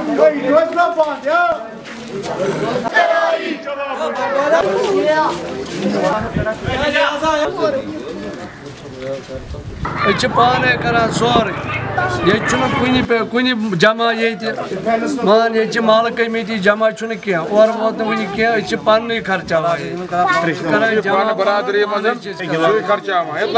पाने करान सोरे ये कुन जमा ये मान ये माल कमेटी जमा क्या और वोत वन क्या पान खर्चा बरादरी खर्चा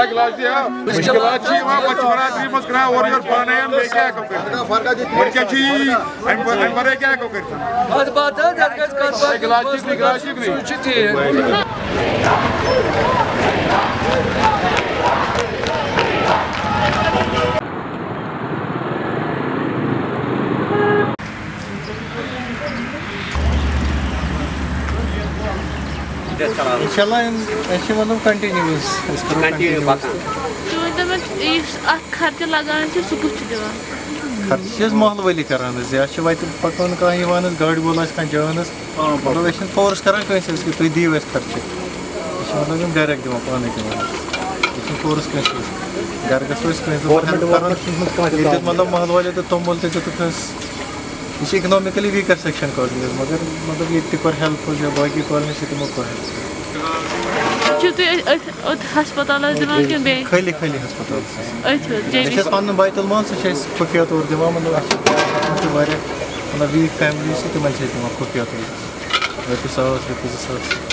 इंशाल्लाह मतलब कंटिन्यूस खर्च लगान खर्च महल वली करान या पकान कहान गाड़ी वोल जान मतलब फोर्स करान तुम दिव खर्च मतलब डायरेक्ट दिवान पाने फोर्स घर गो मतलब महल वाले तो तोमुल यह इकनॉमिकली वीकर सेक्शन कॉलोनी मगर मतलब ये कर हेल्प या बाकी कॉलोनी तमो को हस्पताल खाली खाली हस्पताल पन बैतुल माल सह खुफिया तौर दिवान मतलब मतलब वीक फैमिली तिम दिवान खुफिया तौर रपी 100 रपी 200